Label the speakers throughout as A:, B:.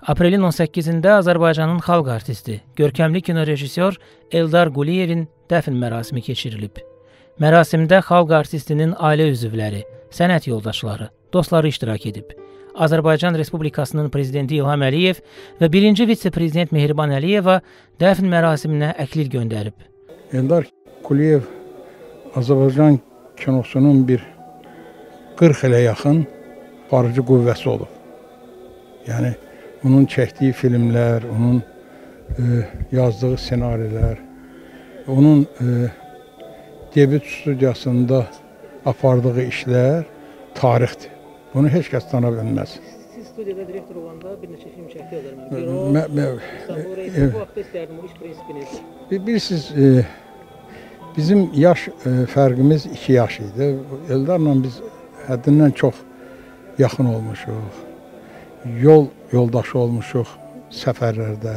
A: Aprelin 18-də Azərbaycanın xalq artisti, görkəmli kinorejissor Eldar Quliyevin dəfn mərasimi keçirilib. Mərasimdə xalq artistinin ailə üzvləri, sənət yoldaşları, dostları iştirak edib. Azərbaycan Respublikasının prezidenti İlham Əliyev və birinci vitse-prezident Mehriban Əliyeva dəfn mərasiminə əklil göndərib.
B: Eldar Quliyev Azərbaycan kinosunun bir 40 ilə yaxın aparıcı qüvvəsi olub. Yəni, onun çəkdiyi filmlər, onun yazdığı senarilər, onun debüt studiyasında apardığı işlər tarixdir. Bunu heç kəs tanı bilməz.
A: Siz studiyada direktor olanda bir neçə film çəkdiniz. Bu vaxtda istərdim o iş prinsipiniz.
B: Bilirsiniz, bizim yaş fərqimiz 2 yaş idi. Eldarla biz həddindən çox yaxın olmuşuq. Yoldaşı olmuşuq səfərlərdə.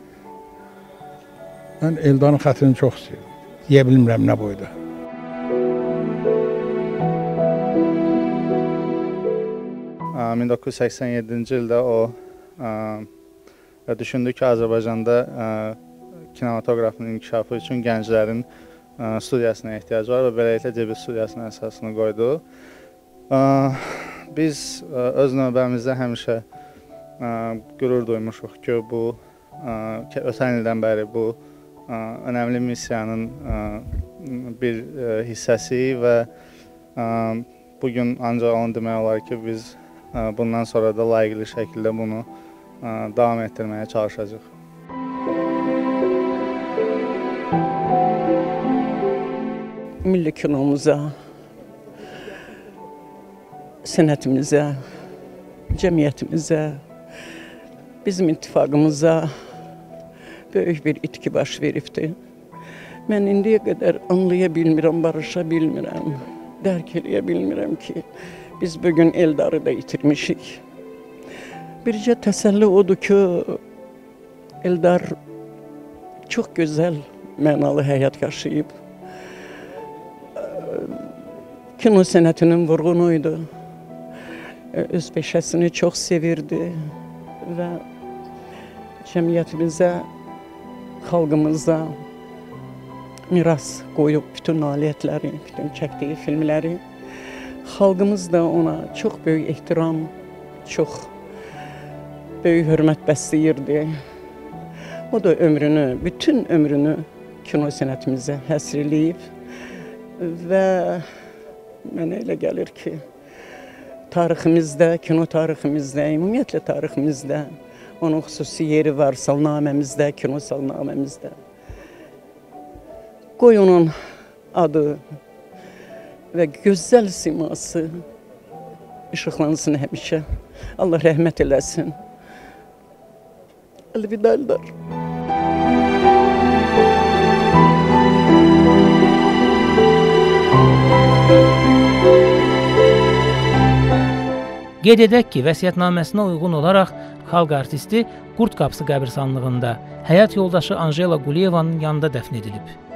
B: Mən Eldarın xətrini çox istəyirəm. Deyə bilmirəm nə boyda.
C: Ee, 1987-ci ildə o düşündü ki, Azərbaycanda kinematografın inkişafı üçün gənclərin studiyasına ehtiyacı var və beləliklə debüt studiyasının əsasını qoydu. Biz öz növbəmizdə həmişə qürur duymuşuq ki, bu ötən ildən bəri bu önəmli missiyanın bir hissəsi və bugün ancaq onu demək olar ki, biz bundan sonra da layiqli şəkildə bunu davam etdirməyə çalışacağıq.
D: Milli kinomuza, sənətimizə, cəmiyyətimizə, bizim ittifaqımıza böyük bir itki baş veribdir. Mən indiyə qədər anlaya bilmirəm, barışa bilmirəm, dərk eləyə bilmirəm ki, biz bugün Eldarı da itirmişik. Bircə təsəlli odur ki, Eldar çox gözəl, mənalı həyat yaşayıb. Kino sənətinin vurğunuydu. Öz peşəsini çox sevirdi və cəmiyyətimizə, xalqımıza miras qoyub bütün nailiyyətləri, bütün çəkdiyi filmləri. Xalqımız da ona çox böyük ehtiram, çox böyük hörmət bəsləyirdi. O da ömrünü, bütün ömrünü kino sənətimizə həsr eləyib və mənə elə gəlir ki, tariximizdə, kino tariximizdə, ümumiyyətlə tariximizdə onun xüsusi yeri var salnaməmizdə, kino salnaməmizdə. Qoy onun adı və gözəl siması işıqlansın həmişə. Allah rəhmət eləsin. Əlvida Eldar.
A: Qeyd edək ki, vəsiyyətnaməsinə uyğun olaraq xalq artisti Qurd Qapısı qəbirstanlığında həyat yoldaşı Anjela Quliyevanın yanında dəfn edilib.